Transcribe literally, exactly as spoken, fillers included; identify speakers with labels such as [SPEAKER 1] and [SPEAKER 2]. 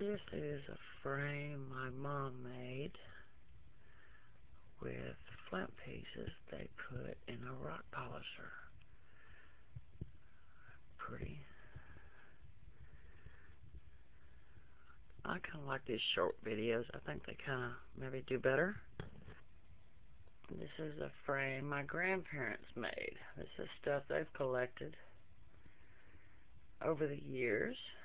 [SPEAKER 1] This is a frame my mom made with flint pieces they put in a rock polisher. Pretty. I kind of like these short videos. I think they kind of maybe do better. This is a frame my grandparents made. This is stuff they've collected over the years.